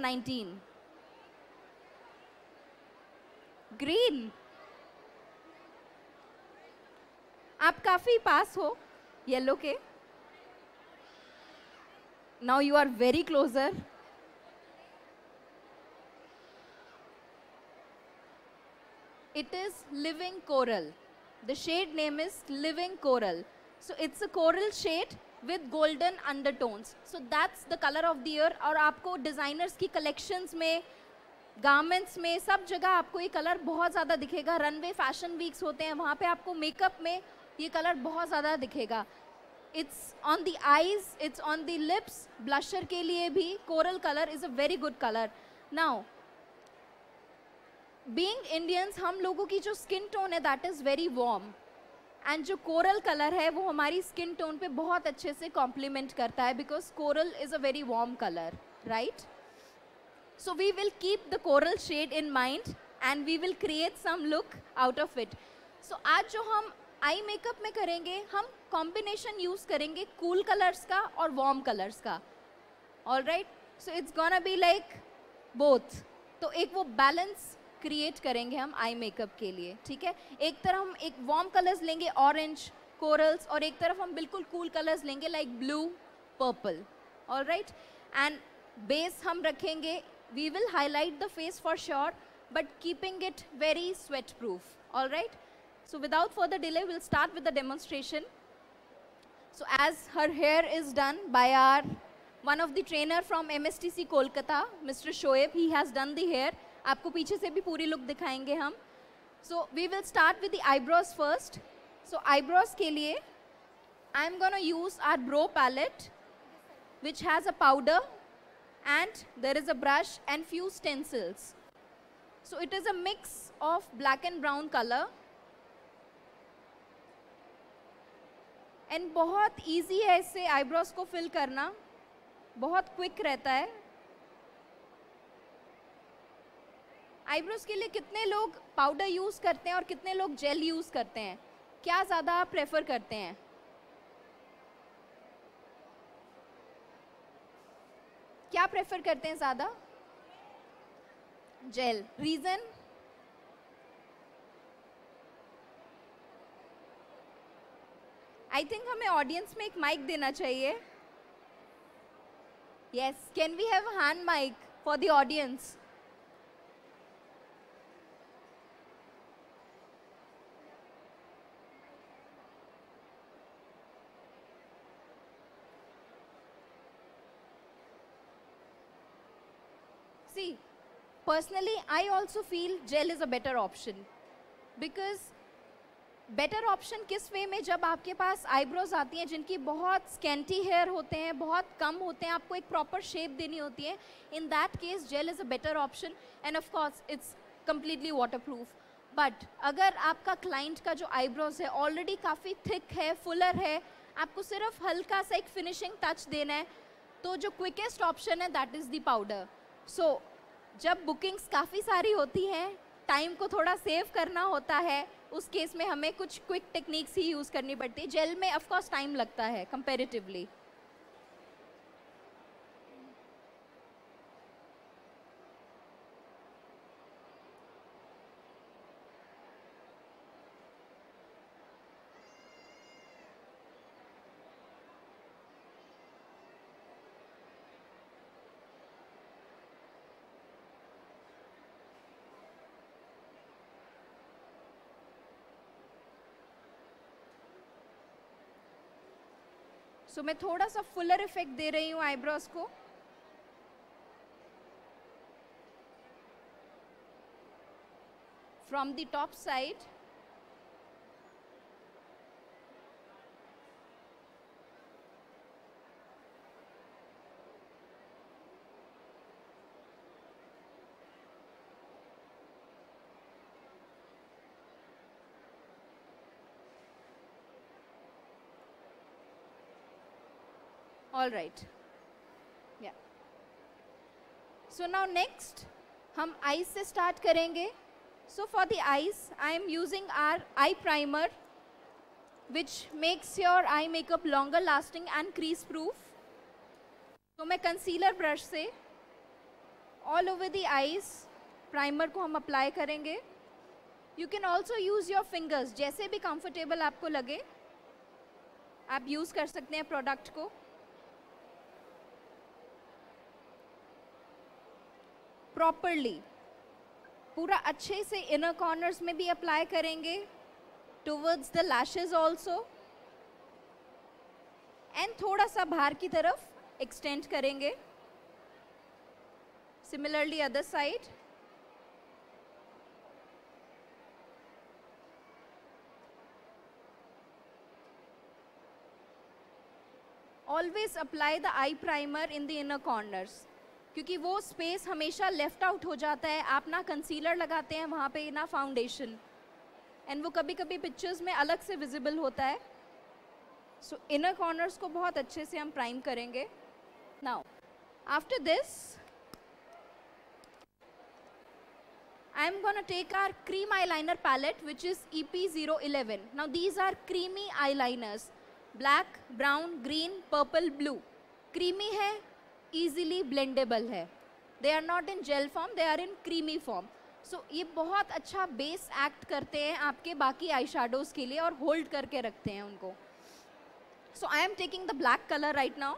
19? Green. आप काफी पास हो येलो के. Now you are very closer. It is living coral. The shade name is living coral. So it's a coral shade with golden undertones. So that's the color of the year. और आपको designers की collections में, garments में, सब जगह आपको ये color बहुत ज़्यादा दिखेगा. Runway fashion weeks होते हैं, वहाँ पे आपको makeup में ये color बहुत ज़्यादा दिखेगा. It's on the eyes, it's on the lips. Blusher के लिए भी coral color is a very good color. Now, being Indians, हम लोगों की जो skin tone है that is very warm. And जो coral color है वो हमारी skin tone पे बहुत अच्छे से complement करता है because coral is a very warm color, right? So we will keep the coral shade in mind and we will create some look out of it. So आज जो हम आई मेकअप में करेंगे, हम कॉम्बिनेशन यूज करेंगे cool colours का और warm colours का. Alright, so it's gonna be like both. तो एक वो बैलेंस क्रिएट करेंगे हम आई मेकअप के लिए. ठीक है, एक तरफ हम एक वार्म कलर्स लेंगे ऑरेंज कोरल्स और एक तरफ हम बिल्कुल कूल कलर्स लेंगे like blue purple. Alright, and base हम रखेंगे, we will highlight the face for sure but keeping it very sweat proof. Alright, so without further delay we'll start with the demonstration. So as her hair is done by our one of the trainer from MSTC Kolkata, Mr. Shoaib, he has done the hair. आपको पीछे से भी पूरी look दिखाएंगे हम. So we will start with the eyebrows first. So eyebrows के लिए I'm gonna use our brow palette which has a powder and there is a brush and few stencils. So it is a mix of black and brown color. And बहुत easy है इससे eyebrows को fill करना, बहुत quick रहता है. Eyebrows के लिए कितने लोग पाउडर यूज करते हैं और कितने लोग जेल यूज करते हैं? क्या ज़्यादा आप प्रेफर करते हैं? क्या प्रेफर करते हैं ज़्यादा? जेल. रीज़न? आई थिंक हमें ऑडियंस में एक माइक देना चाहिए. Yes, can we have hand mike for the audience? See, personally I also feel gel is a better option. Because better option किस वे में, जब आपके पास आईब्रोज आती हैं जिनकी बहुत स्कैंटी हेयर होते हैं, बहुत कम होते हैं, आपको एक प्रॉपर शेप देनी होती है, in that case gel is a better option. And of course it's completely water proof. But अगर आपका क्लाइंट का जो आईब्रोज है ऑलरेडी काफ़ी थिक है, फुलर है, आपको सिर्फ हल्का सा एक फिनिशिंग टच देना है, तो जो क्विकेस्ट ऑप्शन है that is the powder. So जब बुकिंग्स काफ़ी सारी होती हैं, टाइम को थोड़ा सेव करना होता है, उस केस में हमें कुछ क्विक टेक्निक्स ही यूज़ करनी पड़ती है. जेल में ऑफ कोर्स टाइम लगता है कंपैरेटिवली. सो मैं थोड़ा सा फुलर इफेक्ट दे रही हूँ आईब्रोज को. From the top side. All right. Yeah. So now next हम eyes से start करेंगे. So for the eyes, I am using our eye primer, which makes your eye makeup longer lasting and crease proof. तो मैं concealer brush से all over the eyes primer को हम apply करेंगे. You can also use your fingers, जैसे भी comfortable आपको लगे आप यूज़ कर सकते हैं प्रोडक्ट को. प्रॉपरली पूरा अच्छे से इनर कॉर्नर्स में भी अप्लाई करेंगे, towards the lashes also, and थोड़ा सा बाहर की तरफ एक्सटेंड करेंगे. Similarly other side. Always apply the eye primer in the inner corners, क्योंकि वो स्पेस हमेशा लेफ्ट आउट हो जाता है. आप ना कंसीलर लगाते हैं वहाँ पे, ना फाउंडेशन, एंड वो कभी कभी पिक्चर्स में अलग से विजिबल होता है. सो इनर कॉर्नर्स को बहुत अच्छे से हम प्राइम करेंगे. Now after this I am going to take our cream eyeliner palette, which is EP011. Now these are creamy eyeliners. Black, brown, green, purple, blue. Creamy है, easily blendable है. They are not in gel form, they are in creamy form. So ये बहुत अच्छा base act करते हैं आपके बाकी eye shadows के लिए और hold करके रखते हैं उनको. So I am taking the black color right now.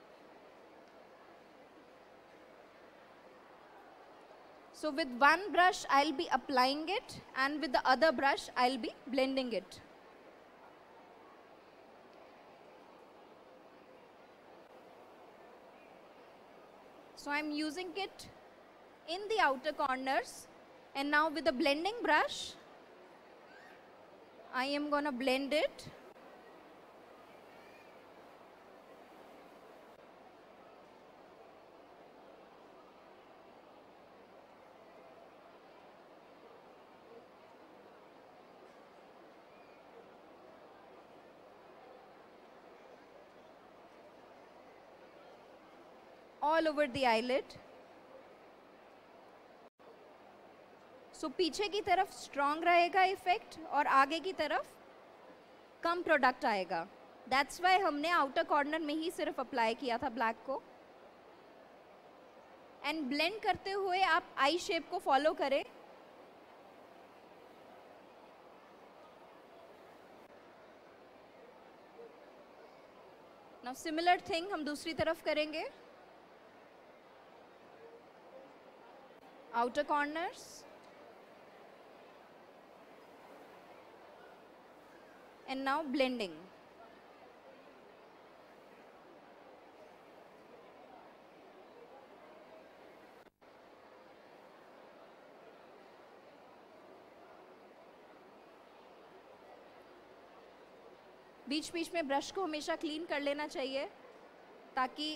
So with one brush I'll be applying it, and with the other brush I'll be blending it. So I'm using it in the outer corners, and now with the blending brush I am going to blend it. All over the eyelid. So पीछे की तरफ strong रहेगा effect और आगे की तरफ कम product आएगा. दैट्स वाई हमने आउटर कॉर्नर में ही सिर्फ अप्लाई किया था ब्लैक को. एंड ब्लेंड करते हुए आप आई शेप को फॉलो करें. नाउ सिमिलर थिंग हम दूसरी तरफ करेंगे. outer corners and now blending. बीच बीच में ब्रश को हमेशा क्लीन कर लेना चाहिए ताकि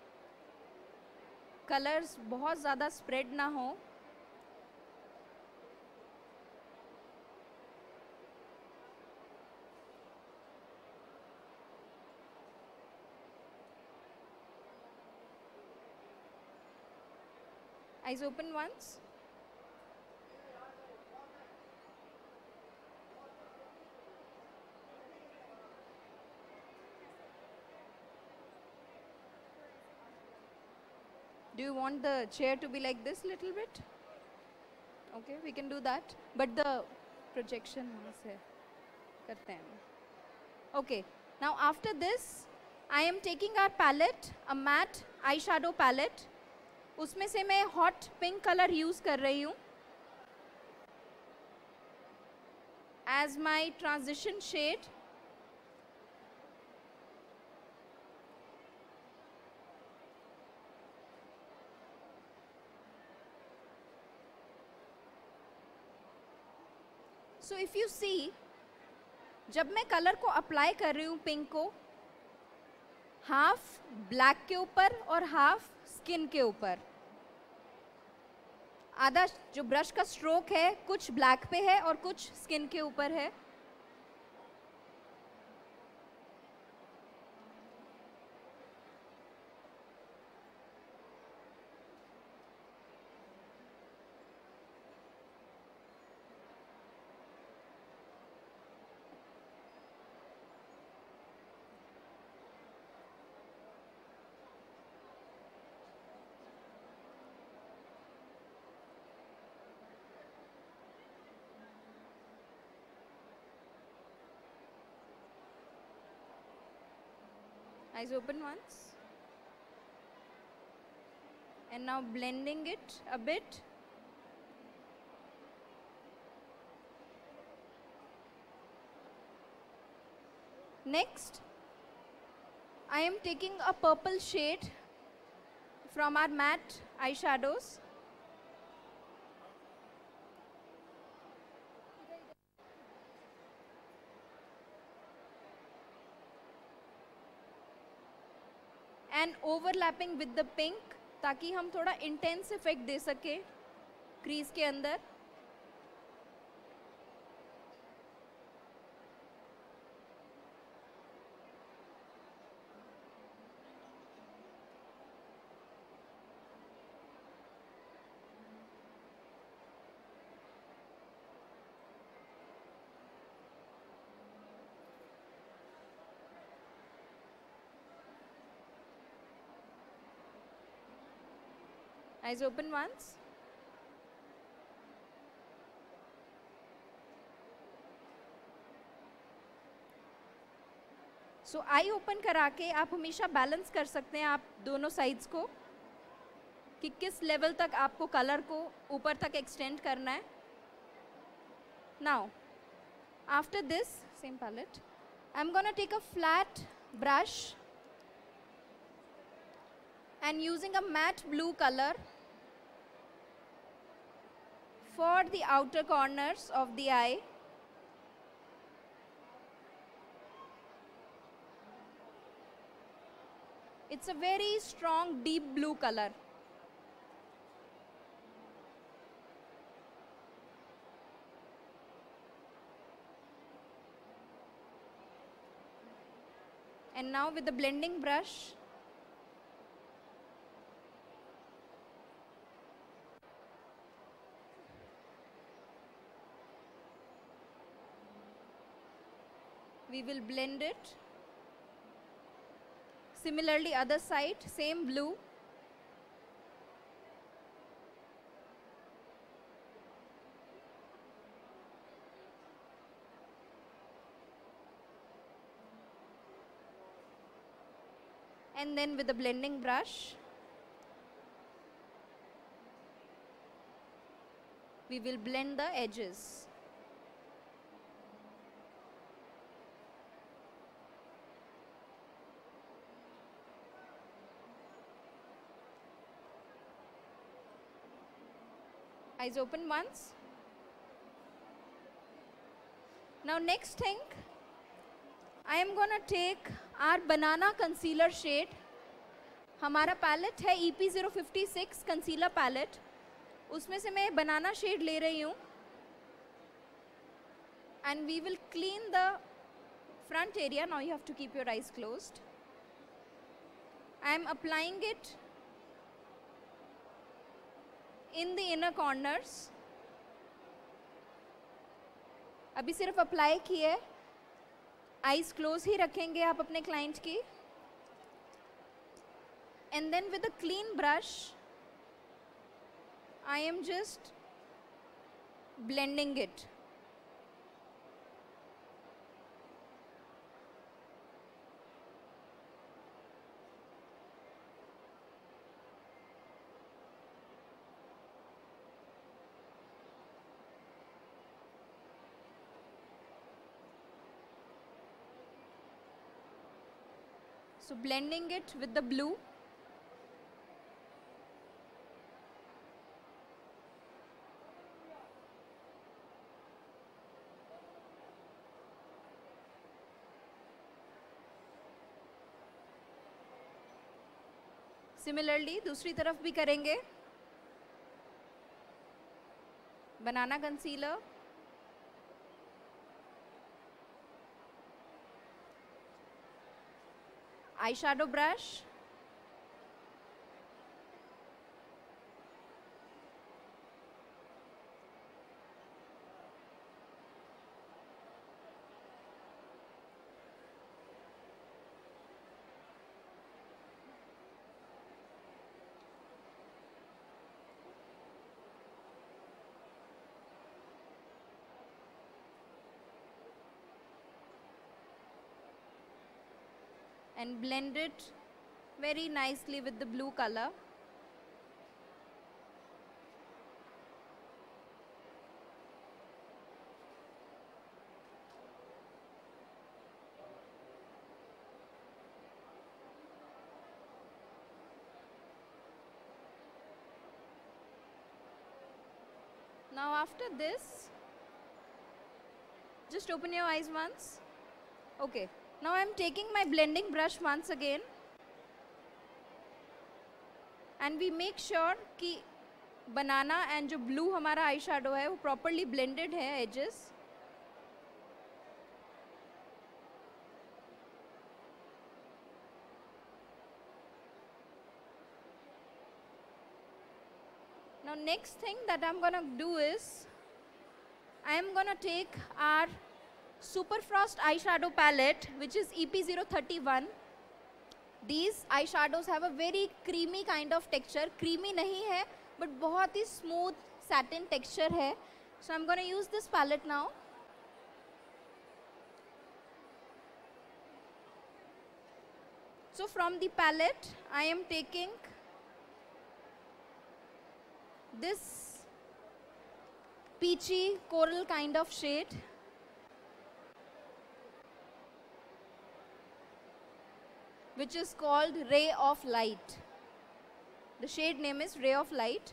कलर्स बहुत ज़्यादा स्प्रेड ना हो. Eyes open once. Do you want the chair to be like this little bit? Okay, we can do that. But the projection से करते हैं. Okay, now after this, I am taking our palette, a matte eyeshadow palette. उसमें से मैं hot pink color use कर रही हूँ as my transition shade. So if you see, जब मैं कलर को अप्लाई कर रही हूँ पिंक को, हाफ ब्लैक के ऊपर और हाफ स्किन के ऊपर. आधा जो ब्रश का स्ट्रोक है कुछ ब्लैक पे है और कुछ स्किन के ऊपर है. Eyes open once. And now blending it a bit. Next, I am taking a purple shade from our matte eyeshadows. And overlapping with the pink, ताकि हम थोड़ा intense effect दे सके crease के अंदर. Eyes open once. So eye open करा के आप हमेशा बैलेंस कर सकते हैं आप दोनों साइड्स को कि किस लेवल तक आपको कलर को ऊपर तक एक्सटेंड करना है. Now, after this, same palette, I'm gonna take a flat brush and using a matte blue color for the outer corners of the eye. It's a very strong deep blue color. And now with the blending brush, we will blend it. Similarly, other side, same blue. And then with the blending brush, we will blend the edges. Eyes open once. Now next thing, I am gonna take our banana concealer shade. हमारा palette है EP056 concealer palette. उसमें से मैं banana shade ले रही हूँ. And we will clean the front area. Now you have to keep your eyes closed. I am applying it in the inner corners. अभी सिर्फ अप्लाई किए, आईज क्लोज ही रखेंगे आप अपने क्लाइंट की. And then with a clean brush, I am just blending it. So blending it with the blue. Similarly, दूसरी तरफ भी करेंगे. Banana concealer. Eyeshadow brush. and blend it very nicely with the blue color. Now after this, just open your eyes once. Okay, now I am taking my blending brush once again, and we make sure कि banana and जो blue हमारा आई shadow है वो properly blended है edges. Now next thing that I'm gonna do is, I am gonna take our Super Frost eyeshadow palette, which is EP031. These eyeshadows have a very creamy kind of texture. Creamy नहीं है, but बहुत ही smooth satin texture है. So I'm gonna use this palette now. So from the palette, I am taking this peachy coral kind of shade. Which is called Ray of Light. The shade name is Ray of Light.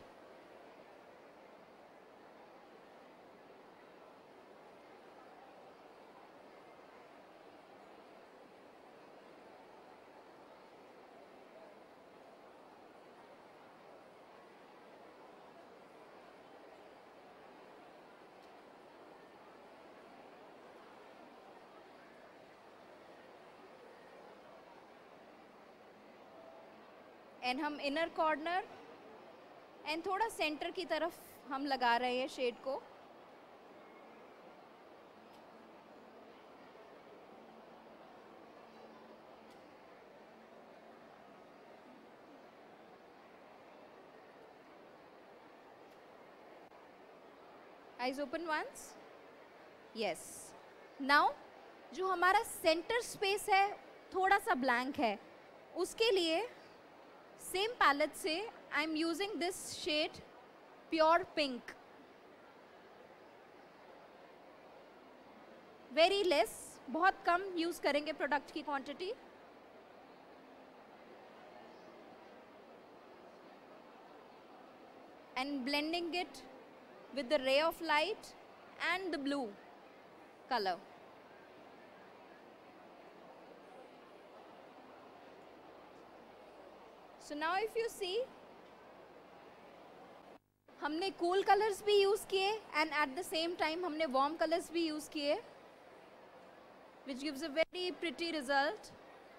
And हम inner corner and थोड़ा centre की तरफ हम लगा रहे हैं shade को. Eyes open once. Yes. Now जो हमारा सेंटर स्पेस है थोड़ा सा ब्लैंक है, उसके लिए सेम पैलेट से I am using this shade pure pink. Very less, बहुत कम यूज करेंगे प्रोडक्ट की quantity. And blending it with the ray of light and the blue color. So now if you see, हमने cool colors भी use किए and at the same time हमने warm colors भी use किए, which gives a very pretty result.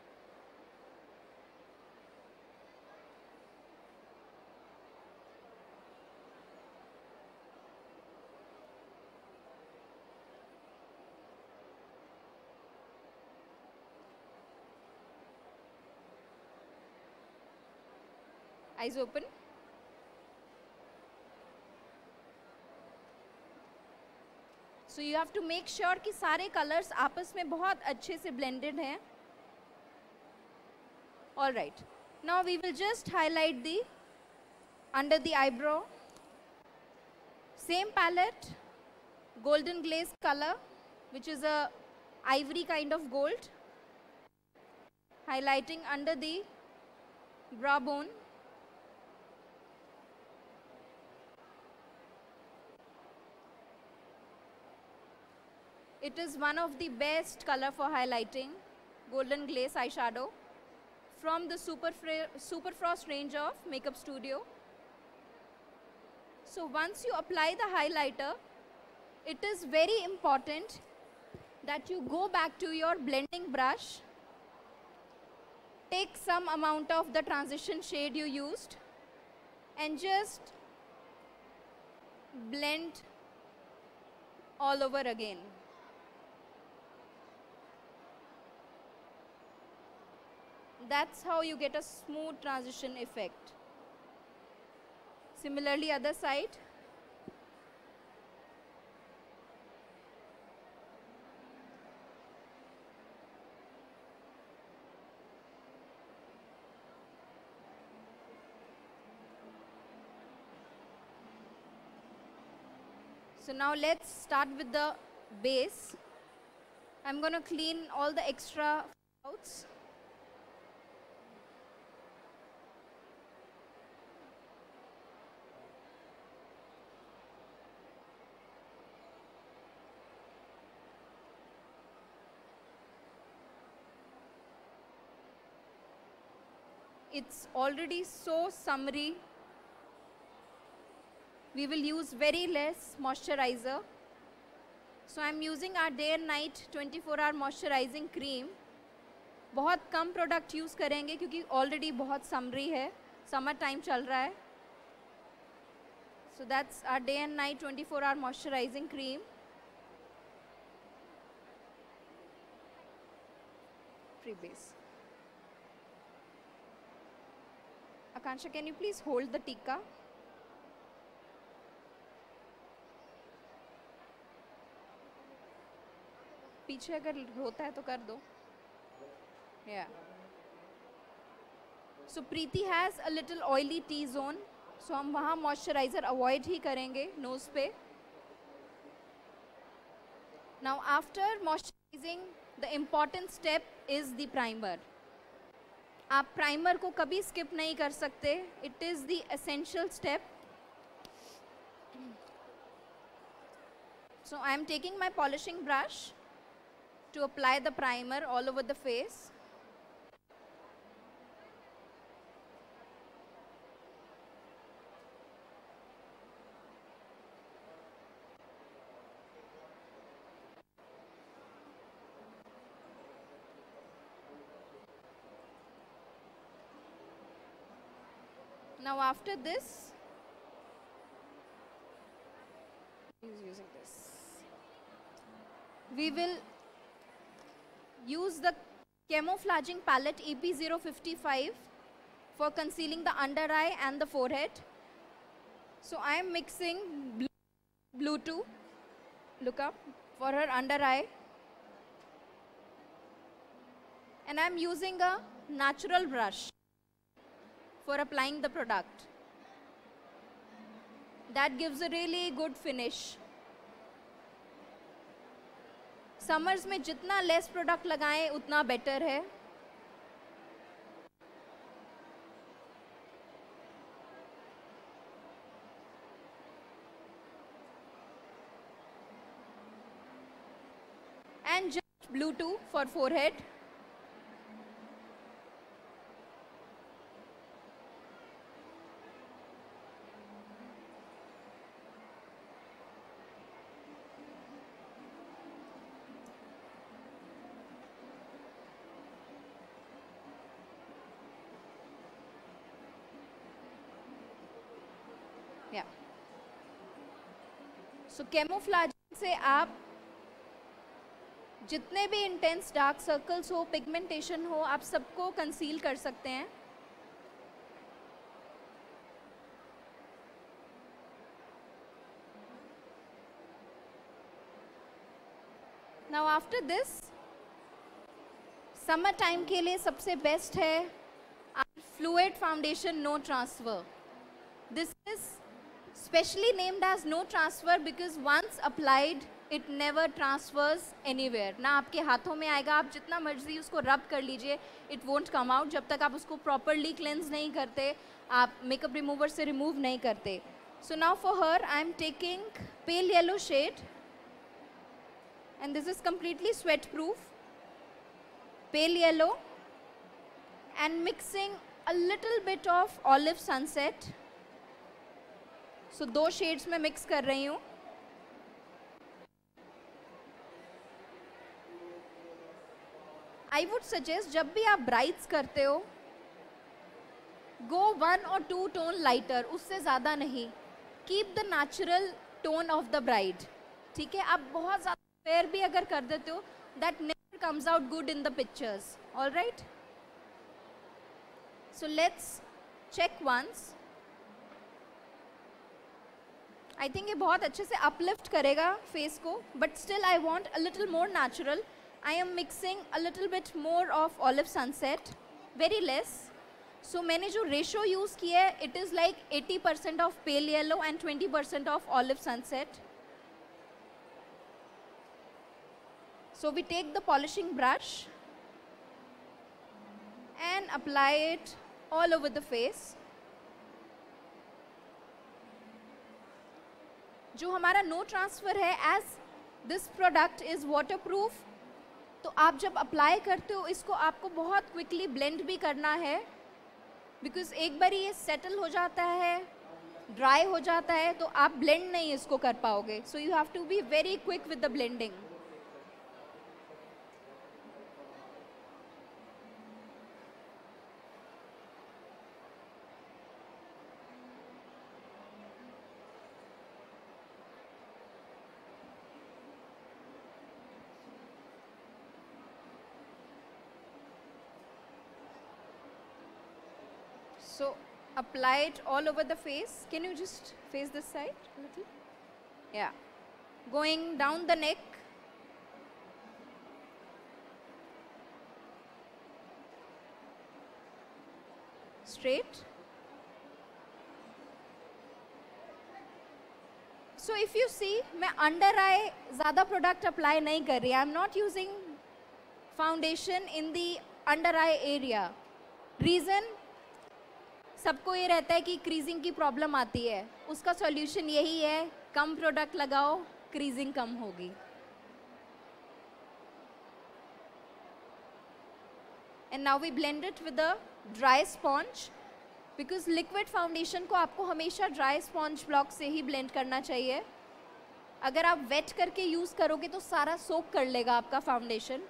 Eyes open. So you have to make sure कि सारे colors आपस में बहुत अच्छे से blended हैं. All right. Now we will just highlight the under the eyebrow. Same palette, golden glaze color, which is a ivory kind of gold. Highlighting under the brow bone. It is one of the best color for highlighting, golden glaze eyeshadow from the Super Frost range of Makeup Studio. So once you apply the highlighter, it is very important that you go back to your blending brush, take some amount of the transition shade you used and just blend all over again. That's how you get a smooth transition effect. Similarly, other side. So now let's start with the base. I'm going to clean all the extra outs. It's already so summery. We will use very less moisturizer. So I'm using our day and night 24-hour moisturizing cream. बहुत कम product use करेंगे क्योंकि already बहुत summary है, summer time चल रहा है. So that's our day and night 24-hour moisturizing cream. Free base. Akansha, can you please hold the tikka? पीछे अगर होता है तो कर दो. Yeah. So Preeti has a little oily T-zone. So हम वहाँ moisturizer avoid ही करेंगे nose पे. Now after moisturizing, the important step is the primer. आप प्राइमर को कभी स्किप नहीं कर सकते. It is the essential step. So I am taking my polishing brush to apply the primer all over the face. Now after this, he's using this. We will use the camouflaging palette EP055 for concealing the under eye and the forehead. So I am mixing blue to look up for her under eye, and I am using a natural brush for applying the product. That gives a really good finish. Summers में जितना less product लगाएं उतना better है. And just blue too for forehead. सो कैमोफ्लेजिंग से आप जितने भी intense dark circles हो, पिगमेंटेशन हो, आप सबको कंसील कर सकते हैं. Now after this, summer time के लिए सबसे बेस्ट है fluid foundation no transfer. This is specially named as no transfer because once applied it never transfers anywhere. ना आपके हाथों में आएगा, आप जितना मर्जी उसको रब कर लीजिए, it won't come out जब तक आप उसको properly cleanse नहीं करते, आप makeup remover से remove नहीं करते. So now for her I am taking pale yellow shade and this is completely sweat proof. Pale yellow and mixing a little bit of olive sunset. So दो shades में mix कर रही हूँ. I would suggest जब भी आप brides करते हो, गो 1 or 2 टोन लाइटर, उससे ज़्यादा नहीं. Keep the natural tone of the bride. ठीक है, आप बहुत ज़्यादा फेयर भी अगर कर देते हो, that never comes out good in the pictures. All right, so let's check once. I think ये बहुत अच्छे से अपलिफ्ट करेगा फेस को, but still I want a little more natural. I am mixing a little bit more of olive sunset, very less. So मैंने जो ratio use किया है, it is like 80% of pale yellow and 20% of olive sunset. So we take the polishing brush and apply it all over the face. जो हमारा no transfer है, as this product is waterproof, तो आप जब apply करते हो इसको आपको बहुत क्विकली ब्लेंड भी करना है, बिकॉज एक बार ये सेटल हो जाता है, ड्राई हो जाता है, तो आप ब्लेंड नहीं इसको कर पाओगे. So you have to be very quick with the blending. So apply it all over the face. Can you just face this side a little? Yeah. Going down the neck. Straight. So if you see, मैं under eye ज़्यादा product apply नहीं कर रही. I'm not using foundation in the under eye area. Reason, सबको ये रहता है कि क्रीजिंग की प्रॉब्लम आती है. उसका सॉल्यूशन यही है, कम प्रोडक्ट लगाओ, क्रीजिंग कम होगी. And now we blend it with a dry sponge, because liquid foundation को आपको हमेशा ड्राई स्पॉन्ज ब्लॉक से ही ब्लेंड करना चाहिए. अगर आप वेट करके यूज़ करोगे तो सारा सोक कर लेगा आपका foundation.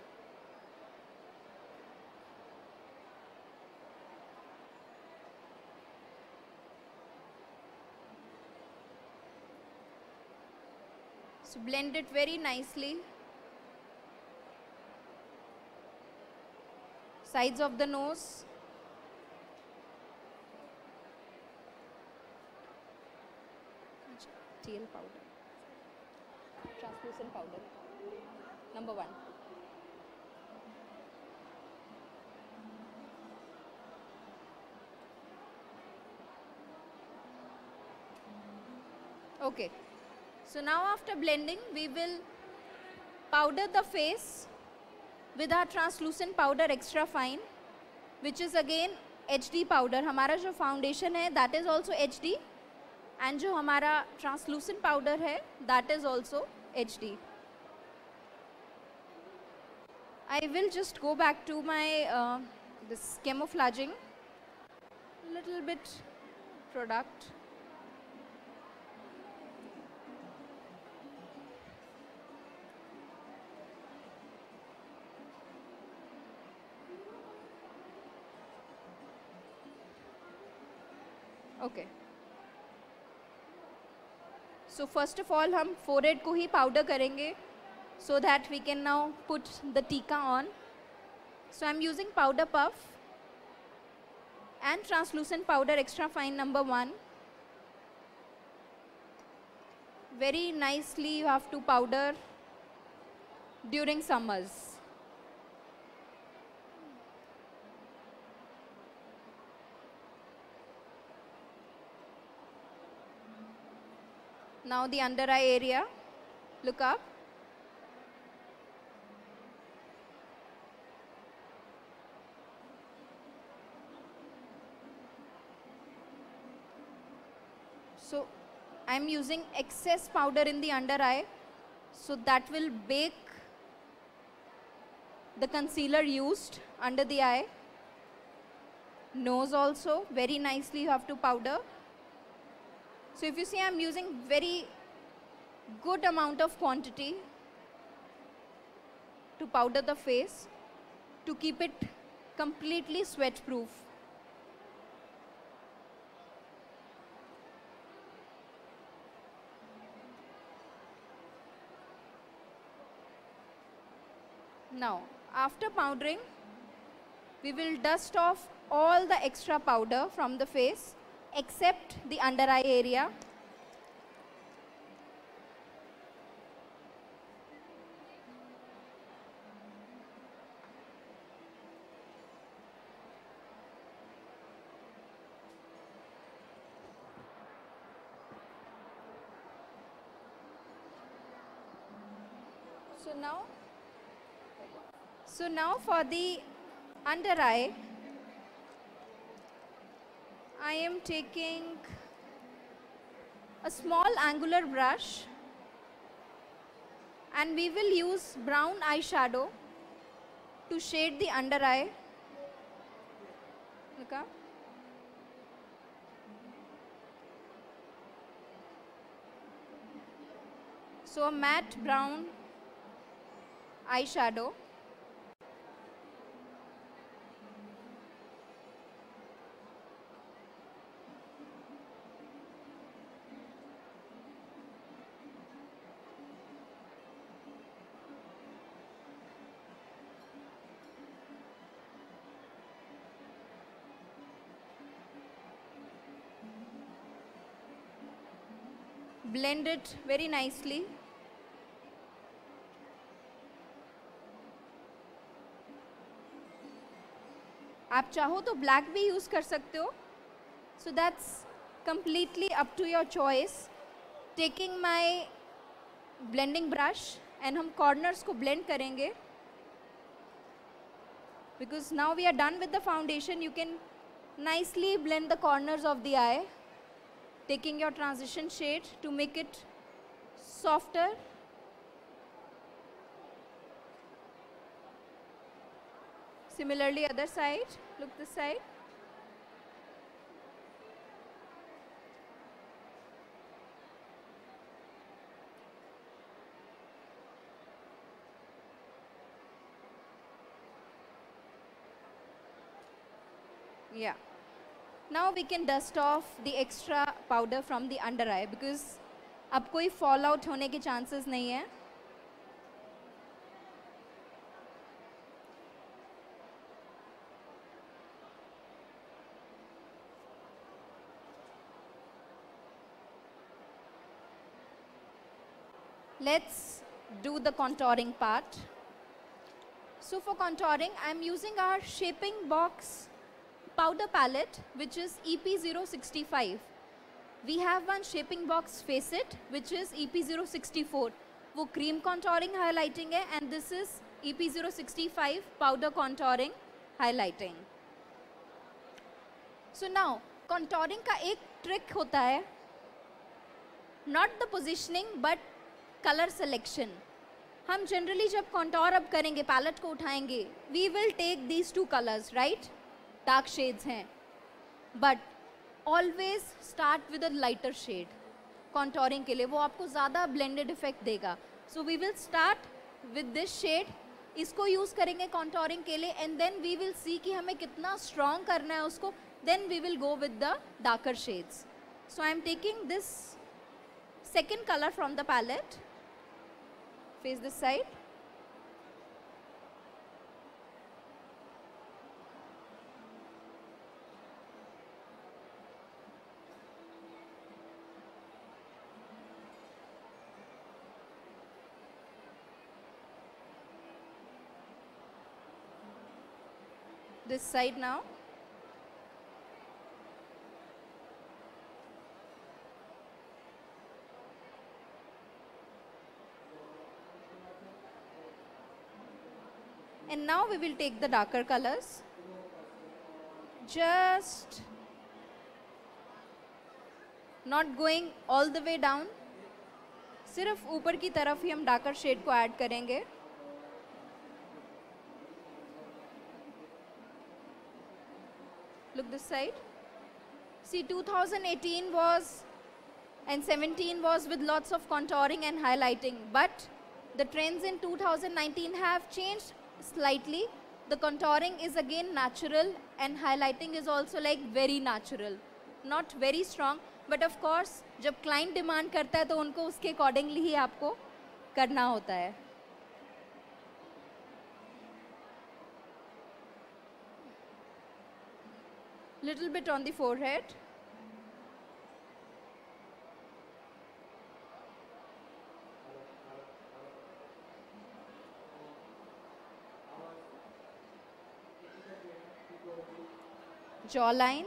So blend it very nicely. Sides of the nose. TL powder. Translucent powder. Number 1. Okay. So now after blending, we will powder the face with our translucent powder extra fine, which is again HD powder. हमारा जो foundation है, that is also HD, and जो हमारा translucent powder है, that is also HD. I will just go back to my this camouflaging, little bit product. Okay. So first of all हम forehead को ही powder करेंगे, so that we can now put the tikka on. So I am using powder puff and translucent powder extra fine number 1. Very nicely you have to powder during summers. Now the under eye area, look up. So I am using excess powder in the under eye, so that will bake the concealer used under the eye. Nose also, very nicely you have to powder. So if you see, I'm using very good amount of quantity to powder the face to keep it completely sweat proof. Now, after powdering, we will dust off all the extra powder from the face, except the under eye area. So now So now for the under eye, I am taking a small angular brush and we will use brown eyeshadow to shade the under eye. Look up. So a matte brown eyeshadow. Blend it very nicely. आप चाहो तो black भी use कर सकते हो. So that's completely up to your choice. Taking my blending brush and हम corners को blend करेंगे. Because now we are done with the foundation, you can nicely blend the corners of the eye. Taking your transition shade to make it softer. Similarly, other side. Look this side. Yeah. Now we can dust off the extra powder from the under eye because अब कोई fall out होने के chances नहीं है. Let's do the contouring part. So for contouring, I'm using our shaping box powder palette, which is EP065. We have one shaping box facet, which is EP064. वो cream contouring highlighting है, and this is EP065 powder contouring highlighting. So now, contouring का एक trick होता है, not the positioning, but color selection. हम generally जब contour अब करेंगे, palette को उठाएंगे, we will take these two colors, right? Dark shades हैं, but always start with a lighter shade. Contouring के लिए वो आपको ज़्यादा blended effect देगा. So we will start with this shade. इसको use करेंगे contouring के लिए, and then we will see कि हमें कितना strong करना है उसको. Then we will go with the darker shades. So I am taking this second color from the palette. Face this side. This side now. And now we will take the darker colors. Just not going all the way down. सिर्फ ऊपर की तरफ ही हम darker shade को add करेंगे. Look this side. See, 2018 was and 17 was with lots of contouring and highlighting, but the trends in 2019 have changed slightly. The contouring is again natural and highlighting is also like very natural, not very strong, but of course जब client demand करता है तो उनको उसके accordingly ही आपको करना होता है. Little bit on the forehead. Jawline.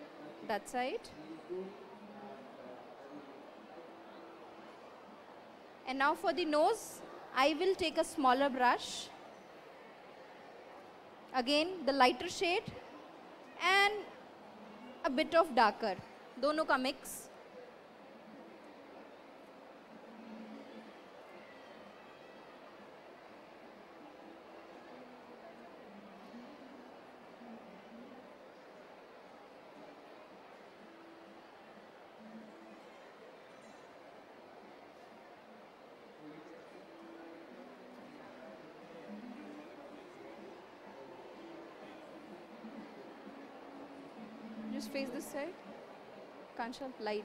That side. And now for the nose, I will take a smaller brush. Again, the lighter shade and a bit of darker. दोनों का mix. Just face this side. Kansha, light.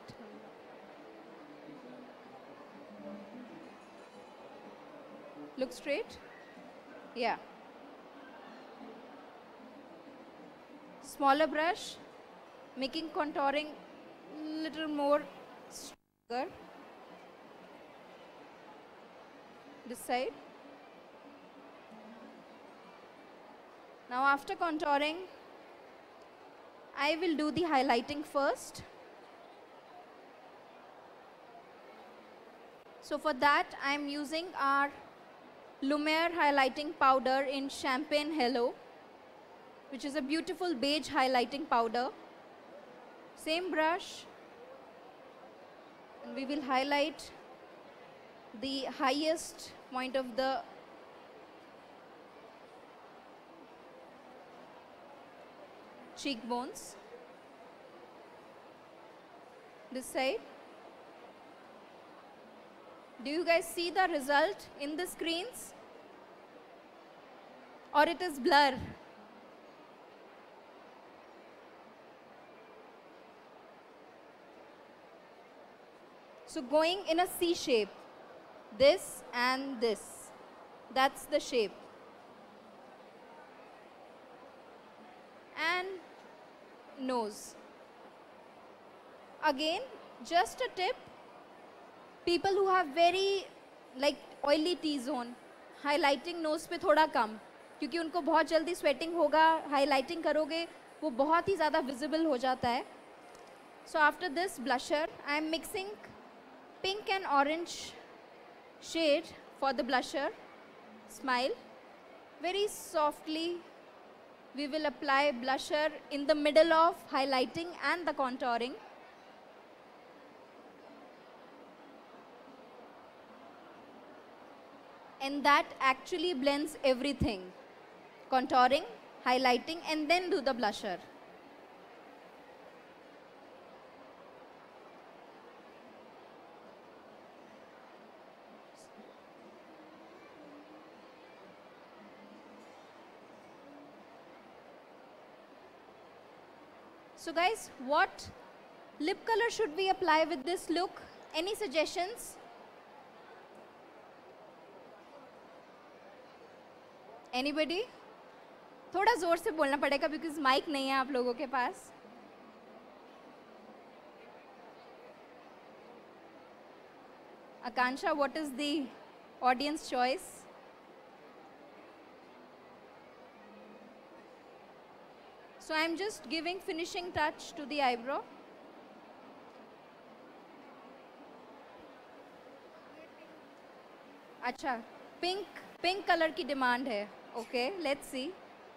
Look straight. Yeah. Smaller brush, making contouring little more stronger. This side. Now after contouring, I will do the highlighting first. So for that, I am using our Lumiere highlighting powder in Champagne Hello, which is a beautiful beige highlighting powder. Same brush, and we will highlight the highest point of the cheekbones. This side. Do you guys see the result in the screens? Or it is blur? So going in a C shape, this and this, that's the shape. And nose. Again, just a tip, people who have very like oily T-zone, highlighting nose पे थोड़ा कम, क्योंकि उनको बहुत जल्दी sweating होगा, highlighting करोगे, वो बहुत ही ज़्यादा visible हो जाता है. So after this blusher, I am mixing pink and orange shade for the blusher. Smile. Very softly, we will apply blusher in the middle of highlighting and the contouring. And that actually blends everything. Contouring, highlighting, and then do the blusher. So guys, what lip color should we apply with this look? Any suggestions? Anybody? थोड़ा जोर से बोलना पड़ेगा because mic नहीं है आप लोगों के पास. Akansha, what is the audience choice? So I'm just giving finishing touch to the eyebrow. अच्छा, pink color की demand है. Okay, let's see.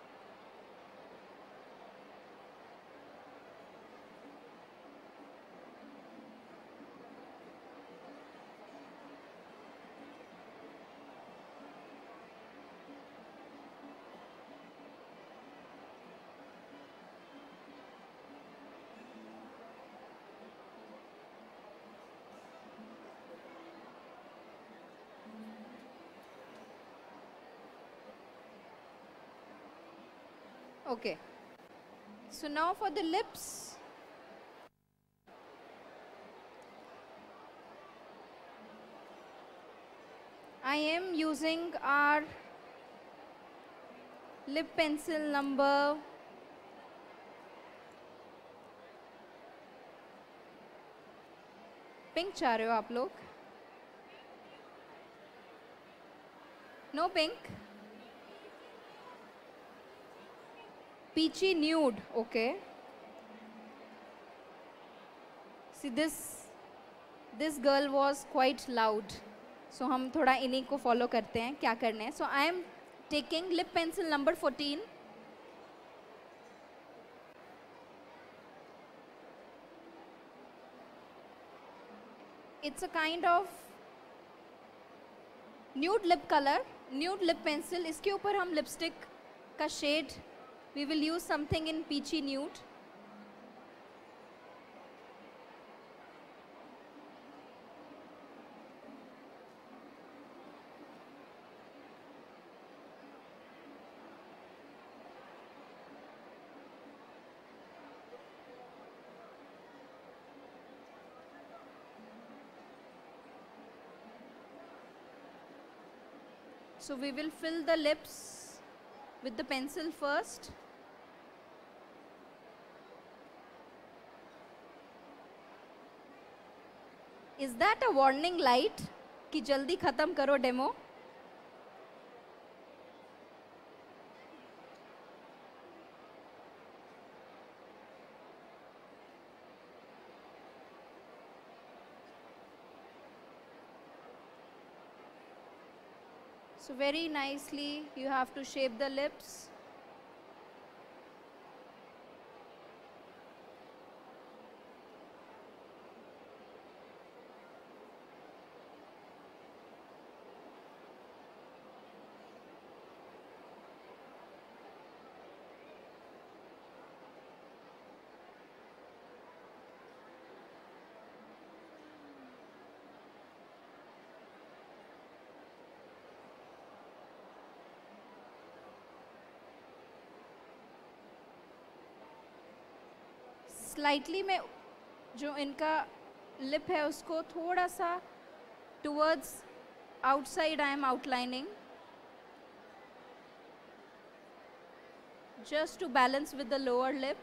Okay. So now for the lips. I am using our lip pencil number pink चाह रहे हो आप लोग? No pink. Peachy nude, okay. See this girl was quite loud, सो हम थोड़ा इन्हीं को फॉलो करते हैं क्या करने हैं. So I am taking lip pencil number 14. It's a kind of nude lip color, nude lip pencil. इसके ऊपर हम lipstick का shade, we will use something in peachy nude. So we will fill the lips with the pencil first. Is that a warning light कि जल्दी खत्म करो demo? So very nicely you have to shape the lips. Slightly मैं जो इनका lip है उसको थोड़ा सा towards outside I am outlining just to balance with the lower lip.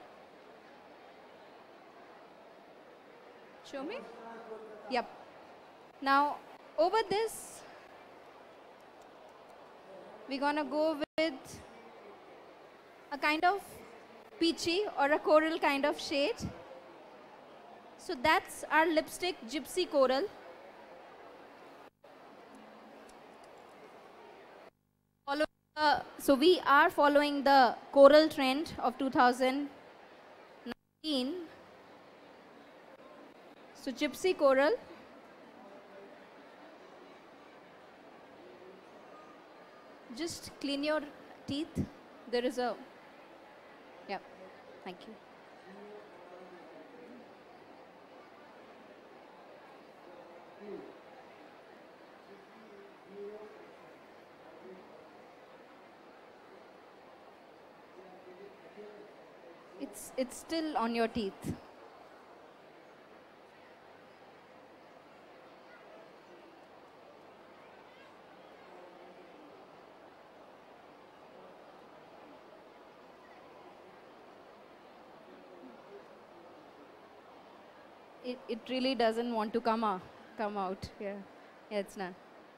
Show me. Yep. Now over this we're gonna go with a kind of peachy or a coral kind of shade. So that's our lipstick Gypsy Coral. So we are following the coral trend of 2019. So Gypsy Coral. Just clean your teeth. There is a, yeah, thank you. It's still on your teeth. It really doesn't want to come out. Yeah, it's not.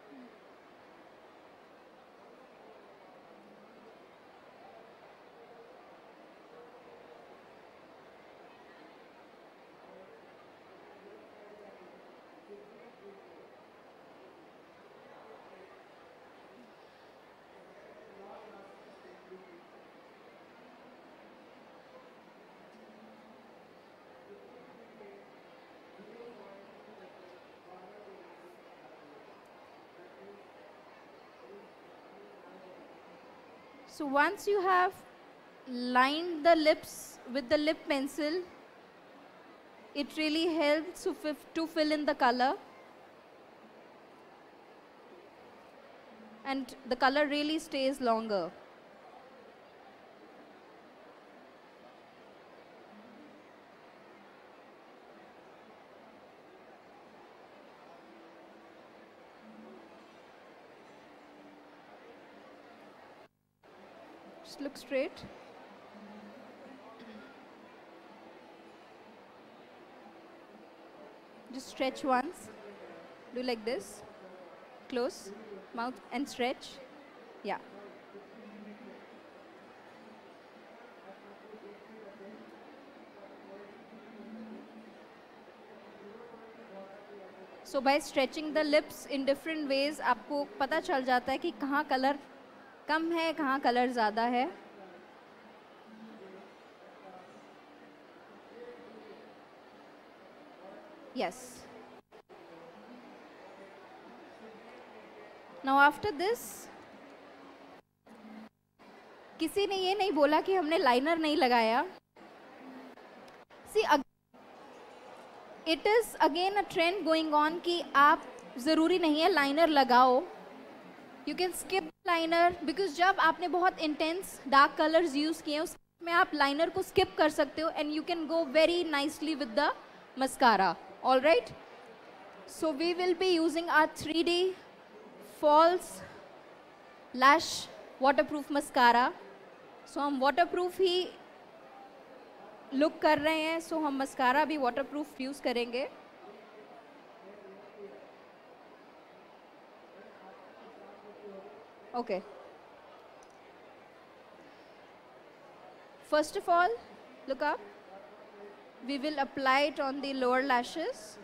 So once you have lined the lips with the lip pencil, it really helps to fill in the color. And the color really stays longer. Just look straight. Just stretch once. Do like this. Close mouth and stretch. Yeah. So by stretching the lips in different ways, आपको पता चल जाता है कि कहाँ colour कम है, कहाँ colour ज़्यादा है. Yes. Now after this, किसी ने ये नहीं बोला कि हमने लाइनर नहीं लगाया. See, it is again a trend going on कि आप ज़रूरी नहीं है लाइनर लगाओ. You can skip liner because जब आपने बहुत intense dark colors use किए हैं उसमें आप लाइनर को skip कर सकते हो and you can go very nicely with the mascara. All right. So we will be using our 3D false lash waterproof mascara. So हम waterproof ही look कर रहे हैं, so हम mascara भी waterproof use करेंगे. Okay. First of all, look up. We will apply it on the lower lashes.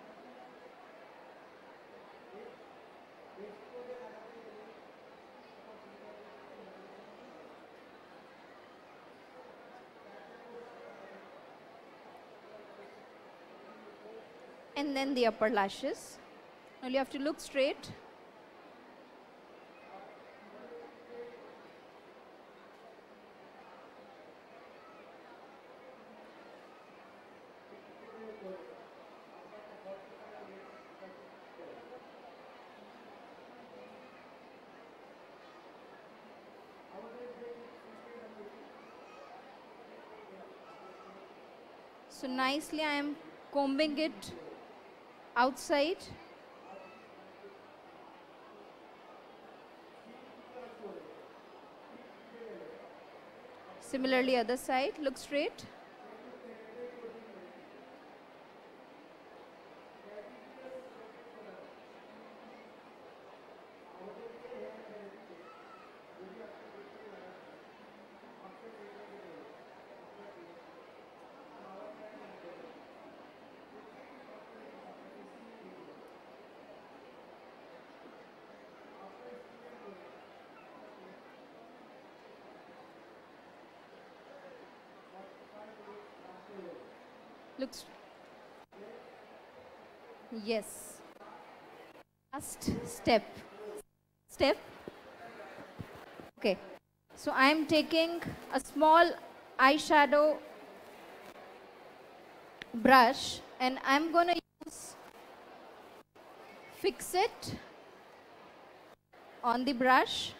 And then the upper lashes. Now you have to look straight. So nicely I am combing it outside. Similarly other side, look straight. Looks, yes. Last step. Okay. So I am taking a small eyeshadow brush and I'm going to use Fix It on the brush.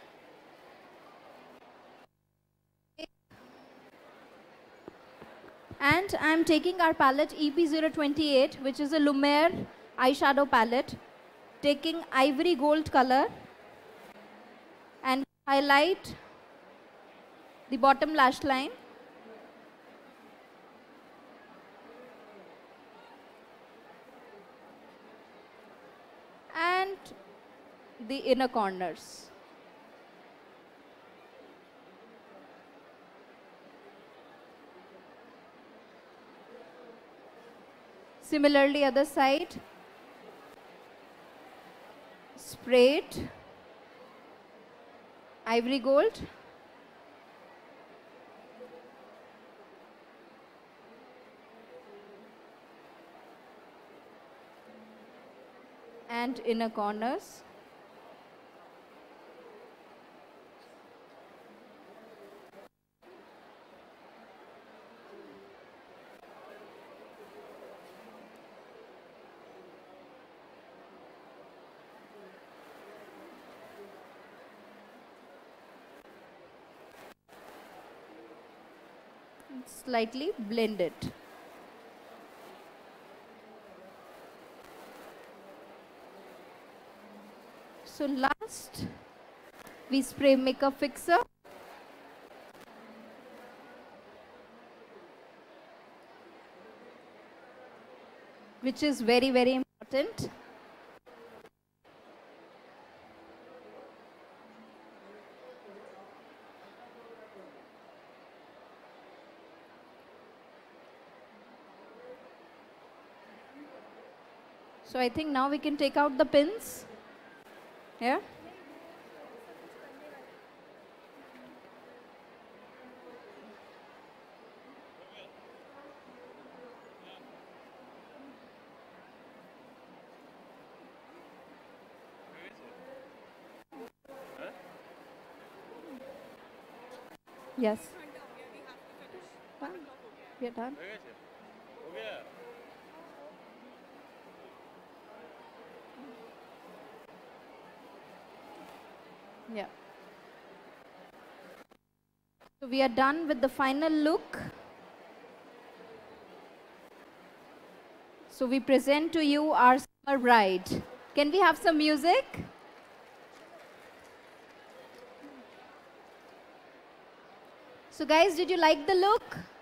And I'm taking our palette EP028, which is a Lumiere eyeshadow palette, taking ivory gold color and highlight the bottom lash line. And the inner corners. Similarly, other side, sprayed ivory gold. And inner corners. Slightly blend it. So last, we spray makeup fixer. Which is very, very important. So I think now we can take out the pins. Yeah? Yes. We are done. Yeah. So we are done with the final look. So we present to you our summer bride. Can we have some music? So guys, did you like the look?